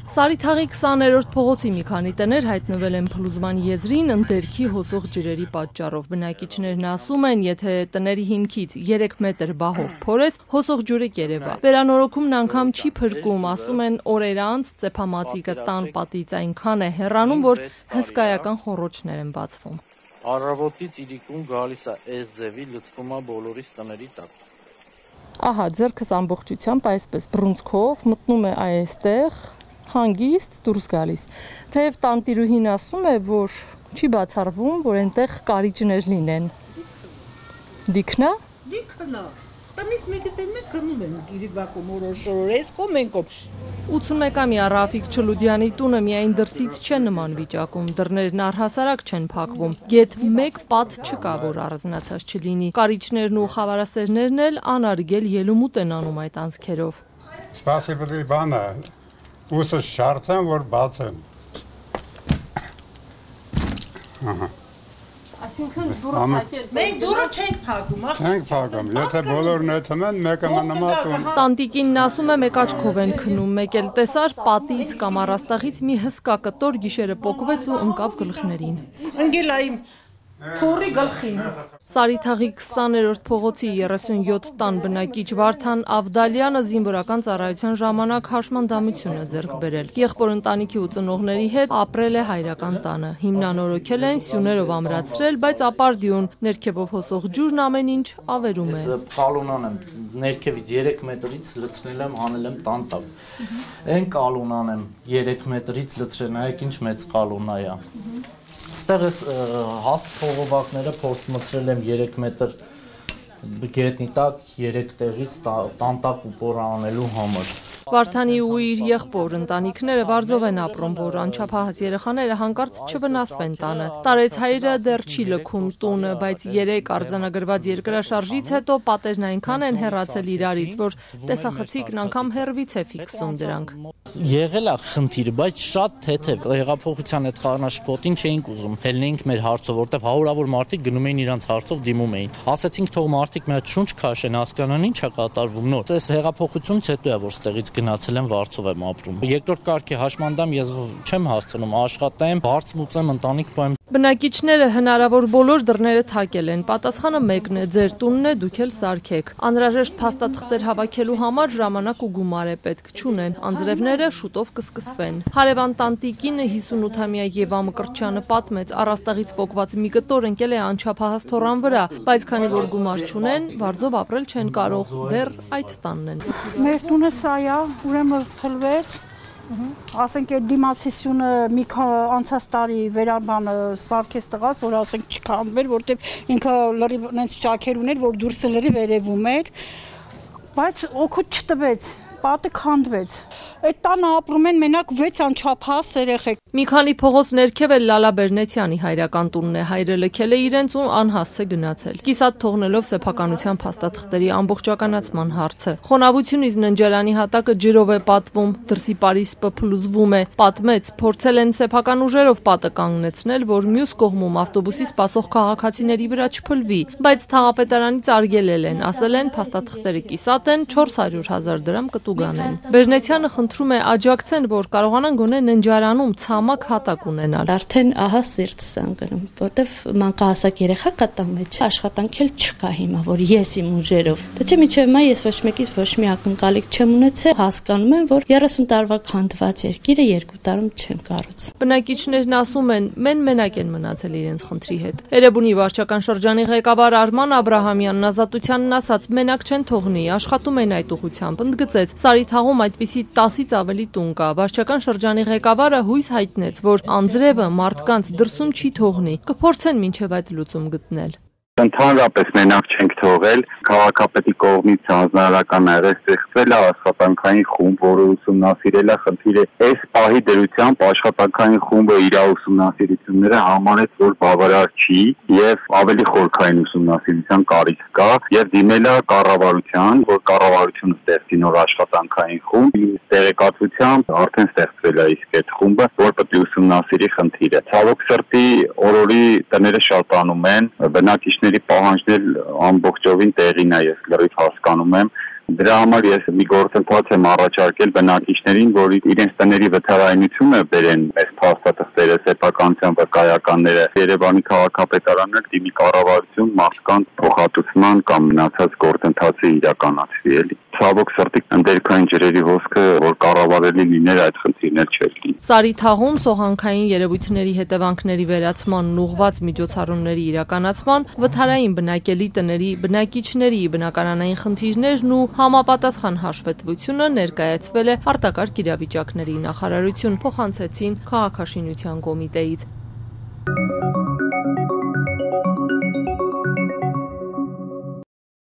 Սարիթաղի 20-րդ փողոցի մի քանի տներ հայտնվել են փլուզման եզրին ընդերքի հոսող ջրերի պատճառով։ Բնակիչներն ասում են, եթե տների հիմքից 3 մետր բահով փորես, հոսող ջուրը կերևա։ Վերանորոգումն անգամ չի փրկում, ասում են, օրեր անց ծեփամածիկը տան պատից այնքան է հեռանում, որ հսկայական խոռոչներ են բացվում։ Առավոտից իրիկուն գալիս է այս ձևի, լցվում է բոլորիս տների տակ։ Ահա, ձեռքս ամբողջությամբ այսպես բռունցքով մտնում է այստեղ, հանգիստ դուրս գալիս։ Թեև տանտիրուհին ասում է, որ չի բացառվում, որ այնտեղ կարիճներ լինեն։ Դիքնա։ Տնից մեկը մեկ գնում են գիրիվակում օրոշորես կոմենկոմ։ 81-ամյա Ռաֆիկ Չլուդյանի տունը միայն դրսից չեն նման վիճակում, դռներն առհասարակ չեն փակվում։ Գեթ մեկ պատ չկա, որ առանձնացած չլինի։ Կարիճներն ու խավարասերներն էլ անարգել ելումուտ են անում այդ անցքերով։ Спасибо բանը, ուսը շարցեմ, որ բացեմ։ Այսինքն դուրը փակել։ Մենք դուրը չենք փակում, Չենք փակում, եթե բոլորն էթում են, մեկը մնամատում։ Տանտիկինն ասում է մեկ աչքով են քնում, մեկ էլ տեսար պատից կամ առաստաղից մի հսկա կտոր գիշերը պոկվեց ու ընկավ գլխներին։ Ընկել այ թորի գլխին։ Սարիթաղի 20-րդ փողոցի 37 տան բնակիչ Վարդան Ավդալյանը զինվորական ծառայության ժամանակ հաշմանդամություն է ձեռք բերել։ Եղբոր ընտանիքի ու ծնողների հետ ապրել է հայրական տանը։ Հիմնանորոգել են, սյուներով ամրացրել, բայց ապարդյուն ներքևով հոսող ջուրն ամեն ինչ ավերում է։ Կալունան եմ ներքևից 3 մետրից լցնել եմ, հանել եմ տան տակ։ Այն կալունան եմ 3 մետրից լցրել, նայեք ինչ մեծ կալունա է։ Ստեղ ես հաստ փողովակները փորձ մցրել եմ 3 մետր գետնի տակ 3 տեղից տան տակ ու պոր անելու համար։ Վարդանի ու իր եղբոր ընտանիքները վարձով են ապրում, որ անչափահաս երեխաները հանկարծ չվնասվեն տանը։ Տարեց հայրը դեռ չի լքում տունը, բայց 3 արձանագրված երկրաշարժից հետո պատերն այնքան են հեռացել իրարից, որ տեսախցիկն անգամ հեռվից է ֆիքսում դրանք։ Եղել է խնդիր, բայց շատ թեթև հեղափոխության այդ խառնաշփոթին չէինք ուզում հելնեինք մեր հարցով, որտեվ հարյուրավոր մարդիկ գնում էին իրանց հարցով դիմում էին։ Ասացինք թող մարդիկ մի հատ շունչ քաշեն, հասկանան ինչ է կատարվում նոր։ Այս հեղափոխությունից հետո է որ ստեղից գնացել եմ վարձով եմ ապրում։ Երկրորդ կարգի հաշմանդամ ես չեմ հասցնում աշխատեմ, բարձ մուծեմ, ընտանիք պահեմ։ Բնակիչները հնարավոր բոլոր դռները թակել են։ Պատասխանը մեկն է՝ ձեր տունն է, դուք էլ սարքեք։ Անհրաժեշտ փաստաթղթեր հավաքելու համար ժամանակ ու գումար է պետք, չունեն։ Անձրևները շուտով կսկսվեն։ Հարևան տանտիկինը 58-ամյա Եվա Մկրտչյանը պատմեց, առաստաղից պոկված մի կտոր ընկել է անչափահաս թորան վրա, բայց քանի որ գումար չունեն, վարձով ապրել չեն կարող, դեռ այդ տանն են։ Մեր տունը սա է, ուրեմն փլվեց։ Ասենք այդ դիմացիսյունը մի անցած տարի վերաբանը սարքեց տղաս, որ ասենք չքանդվեր, որտեղ ինքը լրիվ նենց ճաքեր ուներ, որ դուրսը լրիվ վերևում էր, բայց օգուտ չտվեց, պատը քանդվեց։ Այդ տանը ապրում են մենակ 6 անչափահաս երեխեք։ Մի քանի փողոց ներքև էլ Լալա Բերնեցյանի հայրական տունն է, հայրը լքել է իրենց ու անհասցե գնացել։ Կիսատ թողնելով սեփականության փաստաթղթերի ամբողջականացման հարցը։ Խոնավությունից ննջարանի հատակը ջրով է պատվում, դրսի պարիսպը փլուզվում է։ Պատմեց, փորձել են սեփական ուժերով պատը կանգնեցնել, որ մյուս կողմում ավտոբուսի սպասող քաղաքացիների վրա չփլվի, բայց թաղապետարանից արգելել են, ասել են փաստաթղթերը կիսատ են, 400,000 դրամ կտուգ անեն։ Բերնեցյանը խնդրում է աջակցեն, որ կարողանան գոնե ննջարանում ցամաք հատակ ունենալ։ Արդեն ահա սիրտս անգնում, որտեվ մանկահասակ երեխա կա տան մեջ, աշխատանք էլ չկա հիմա, որ ես իմ ուժերով։ Դա չէ, միջև հիմա ես ոչ մեկից ոչ մի ակնկալիք չեմ ունեցել, հասկանում եմ, որ 30 տարվա քանդված երկիրը 2 տարում չեն կառուցում։ Բնակիչներն ասում են, մենակ են մնացել իրենց խնդրի հետ։ Էրեբունի վարչական շրջանի ղեկավար Արման Աբրահամյանն Ազատությանն ասաց, մենակ չեն թողնի, աշխատում են այդ ուղղությամբ, ընդգծեց, Սարիթաղում այդպիսի 10-ից ավելի տուն կա։ Վարչական շրջանի ղեկավարը հույս հայտնեց, որ անձրևը մարդկանց դրսում չի թողնի, կփորձեն մինչև այդ լուծում գտնել։ Ընդհանրապես մենակ չենք թողել, քաղաքապետի կողմից հանձնարարական այր է ստեղծվել է աշխատանքային խումբ, որը ուսումնասիրել է խնդիրը։ Այս պահի դրությամբ աշխատանքային խումբը իր ուսումնասիրությունները համարեց, որ բավարար չի եւ ավելի խորքային ուսումնասիրության կարիք կա եւ դիմել է կառավարության, որ կառավարությունը ստեղծի նոր աշխատանքային խումբ։ Տեղեկատվությամբ արդեն ստեղծվել է իսկ այդ խումբը, որ պետք է ուսումնասիրի խնդիրը։ Ցավոք սրտի օրորի տները շատանում են, բնակիչների պահանջներ ամբողջովին տեղին է, ես լրիվ հասկանում եմ, Դրա համար ես մի գործընթաց եմ առաջարկել բնակիչներին, որ իրենց տների վթարայնությունը բերեն մեզ փաստաթղթերը, սեփականության վկայականները, Երևանի քաղաքապետարանը դիմի կառավարություն մարդկանց փոխհատուցման կամ մնացած գործընթացը իրականացվի էլի։ Ցավոք սրտի ընդերքային ջրերի հոսքը, որ կառավարելի լիներ, այդ խնդիրներ չէր լինի։ Սարիթաղում սողանքային երևույթների հետևանքների վերացմանն ուղղված միջոցառումների իրականացման, վթարային բնակելի տների բնակիչների բնակարանային խնդիրներն ու համապատասխան հաշվետվությունը ներկայացվել է արտակարգ իրավիճակների նախարարություն, փոխանցեցին քաղաքաշինության կոմիտեից։